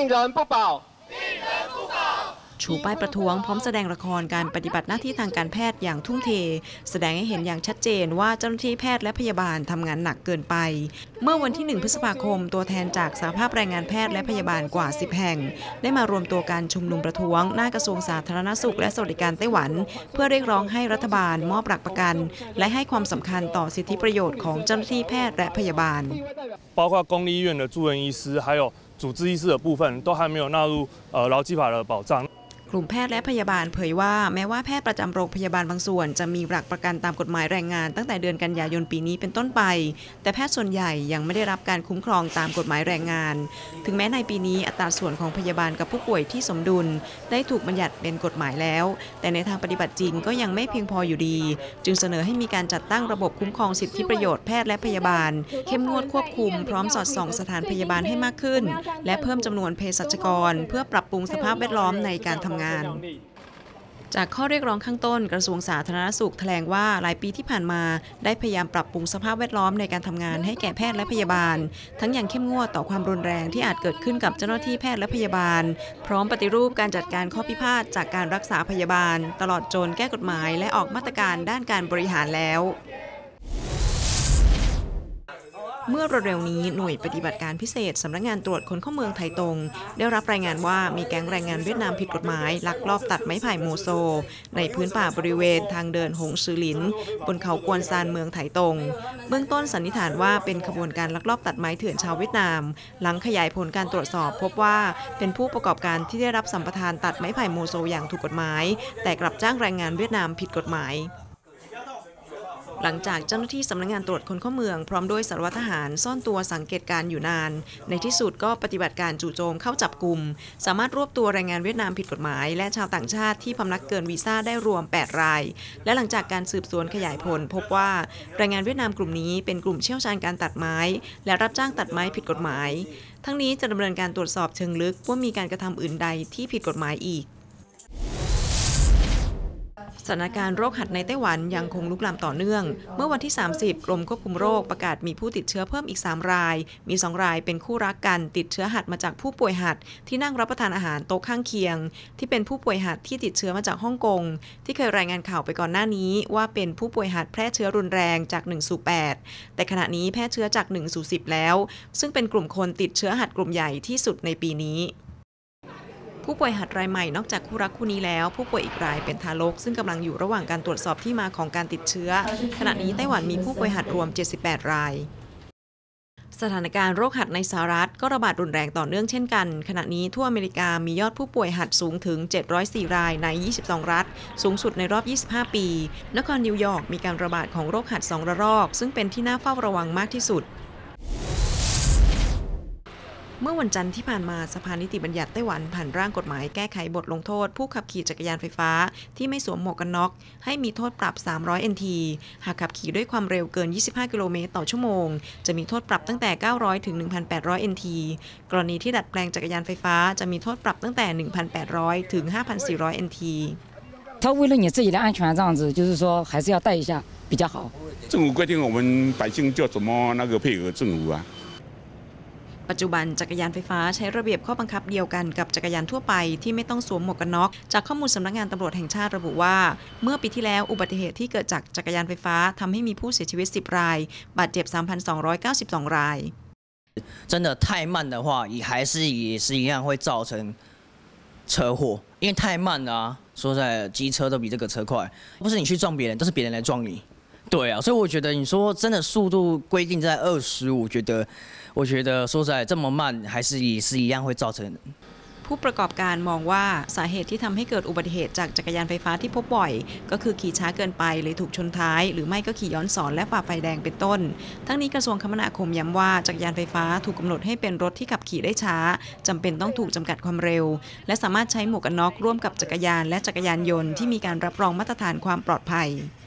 人不保ชูป้ายประท้วงพร้อมแสดงละครการปฏิบัติหน้าที่ทางการแพทย์อย่างทุ่มเทแสดงให้เห็นอย่างชัดเจนว่าเจ้าหน้าที่แพทย์และพยาบาลทำงานหนักเกินไปเมื่อวันที่ 1 พฤษภาคมตัวแทนจากสหภาพแรงงานแพทย์และพยาบาลกว่า 10 แห่งได้มารวมตัวกันชุมนุมประท้วงหน้ากระทรวงสาธารณสุขและสวัสดิการไต้หวันเพื่อเรียกร้องให้รัฐบาลมอบหลักประกันและให้ความสำคัญต่อสิทธิประโยชน์ของเจ้าหน้าที่แพทย์และพยาบาล包括公立医院的住院医师还有主治医师的部分都还没有纳入劳基法的保障กลุ่มแพทย์และพยาบาลเผยว่าแม้ว่าแพทย์ประจำโรงพยาบาลบางส่วนจะมีหลักประกันตามกฎหมายแรงงานตั้งแต่เดือนกันยายนปีนี้เป็นต้นไปแต่แพทย์ส่วนใหญ่ยังไม่ได้รับการคุ้มครองตามกฎหมายแรงงานถึงแม้ในปีนี้อัตราส่วนของพยาบาลกับผู้ป่วยที่สมดุลได้ถูกบัญญัติเป็นกฎหมายแล้วแต่ในทางปฏิบัติจริงก็ยังไม่เพียงพออยู่ดีจึงเสนอให้มีการจัดตั้งระบบคุ้มครองสิทธิประโยชน์แพทย์และพยาบาลเข้มงวดควบคุมพร้อมสอดส่องสถานพยาบาลให้มากขึ้นและเพิ่มจำนวนเภสัชกรเพื่อปรับปรุงสภาพแวดล้อมในการทำงานจากข้อเรียกร้องข้างต้นกระทรวงสาธารณสุขแถลงว่าหลายปีที่ผ่านมาได้พยายามปรับปรุงสภาพแวดล้อมในการทำงานให้แก่แพทย์และพยาบาลทั้งอย่างเข้มงวดต่อความรุนแรงที่อาจเกิดขึ้นกับเจ้าหน้าที่แพทย์และพยาบาลพร้อมปฏิรูปการจัดการข้อพิพาทจากการรักษาพยาบาลตลอดจนแก้กฎหมายและออกมาตรการด้านการบริหารแล้วเมื่อเร็วๆนี้หน่วยปฏิบัติการพิเศษสำนักงานตรวจคนเข้าเมืองไทตงได้รับรายงานว่ามีแก๊งแรงงานเวียดนามผิดกฎหมายลักลอบตัดไม้ไผ่โมโซในพื้นป่าบริเวณทางเดินหงซือหลินบนเขากวนซานเมืองไถตงเบื้องต้นสันนิษฐานว่าเป็นขบวนการลักลอบตัดไม้เถื่อนชาวเวียดนามหลังขยายผลการตรวจสอบพบว่าเป็นผู้ประกอบการที่ได้รับสัมปทานตัดไม้ไผ่โมโซอย่างถูกกฎหมายแต่กลับจ้างแรงงานเวียดนามผิดกฎหมายหลังจากเจ้าหน้าที่สำนักงานตรวจคนเข้าเมืองพร้อมด้วยสารวัตรทหารซ่อนตัวสังเกตการอยู่นานในที่สุดก็ปฏิบัติการจู่โจมเข้าจับกุมสามารถรวบตัวแรงงานเวียดนามผิดกฎหมายและชาวต่างชาติที่พำนักเกินวีซ่าได้รวม8รายและหลังจากการสืบสวนขยายผลพบว่าแรงงานเวียดนามกลุ่มนี้เป็นกลุ่มเชี่ยวชาญการตัดไม้และรับจ้างตัดไม้ผิดกฎหมายทั้งนี้จะดำเนินการตรวจสอบเชิงลึกว่ามีการกระทำอื่นใดที่ผิดกฎหมายอีกสถานการณ์โรคหัดในไต้หวันยังคงลุกลามต่อเนื่องเมื่อวันที่ 30 กรมควบคุมโรคประกาศมีผู้ติดเชื้อเพิ่มอีก3รายมี2รายเป็นคู่รักกันติดเชื้อหัดมาจากผู้ป่วยหัดที่นั่งรับประทานอาหารโต๊ะข้างเคียงที่เป็นผู้ป่วยหัดที่ติดเชื้อมาจากฮ่องกงที่เคยรายงานข่าวไปก่อนหน้านี้ว่าเป็นผู้ป่วยหัดแพร่เชื้อรุนแรงจาก1 สู่ 8แต่ขณะนี้แพร่เชื้อจาก1 สู่ 10แล้วซึ่งเป็นกลุ่มคนติดเชื้อหัดกลุ่มใหญ่ที่สุดในปีนี้ผู้ป่วยหัดรายใหม่นอกจากคู่รักคู่นี้แล้วผู้ป่วยอีกรายเป็นทารกซึ่งกำลังอยู่ระหว่างการตรวจสอบที่มาของการติดเชื้อขณะนี้ไต้หวันมีผู้ป่วยหัดรวม78รายสถานการณ์โรคหัดในสหรัฐก็ระบาดรุนแรงต่อเนื่องเช่นกันขณะนี้ทั่วอเมริกามียอดผู้ป่วยหัดสูงถึง704รายใน22รัฐสูงสุดในรอบ25ปีนครนิวยอร์กมีการระบาดของโรคหัด2ระลอกซึ่งเป็นที่น่าเฝ้าระวังมากที่สุดเมื่อวันจันทร์ที่ผ่านมาสภานิติบัญญัติไต้หวันผ่านร่างกฎหมายแก้ไขบทลงโทษผู้ขับขี่จักรยานไฟฟ้าที่ไม่สวมหมวกกันน็อกให้มีโทษปรับ300 NT หากขับขี่ด้วยความเร็วเกิน25กิโลเมตรต่อชั่วโมงจะมีโทษปรับตั้งแต่900ถึง 1,800 NT กรณีที่ดัดแปลงจักรยานไฟฟ้าจะมีโทษปรับตั้งแต่ 1,800 ถึง 5,400 NT 他为了你自己的安全，这样子就是说还是要带一下比较好。 政府规定我们百姓就怎么配合政府啊。 ปัจจุบันจักรยานไฟฟ้าใช้ระเบียบข้อบังคับเดียวกันกับจักรยานทั่วไปที่ไม่ต้องสวมหมวกกันน็อกจากข้อมูลสำนักงานตำรวจแห่งชาติระบุว่าเมื่อปีที่แล้วอุบัติเหตุที่เกิดจากจักรยานไฟฟ้าทำให้มีผู้เสียชีวิต10รายบาดเจ็บ 3,292 ราย真的太慢的话也是一样会造成车祸因为太慢了说实在机车都比这个车快不是你去撞别人都是别人来撞你对啊所以我觉得你说真的速度规定在20我觉得说实在这么慢还是也是一样会造成ผู้ประกอบการมองว่าสาเหตุที่ทำให้เกิดอุบัติเหตุจากจักรยานไฟฟ้าที่พบบ่อยก็คือขี่ช้าเกินไปเลยถูกชนท้ายหรือไม่ก็ขี่ย้อนสอนและฝ่าไฟแดงเป็นต้นทั้งนี้กระทรวงคมนาคมย้ำว่าจักรยานไฟฟ้าถูกกำหนดให้เป็นรถที่ขับขี่ได้ช้าจำเป็นต้องถูกจำกัดความเร็วและสามารถใช้หมวกกันน็อกร่วมกับจักรยานและจักรยานยนต์ที่มีการรับรองมาตรฐานความปลอดภัย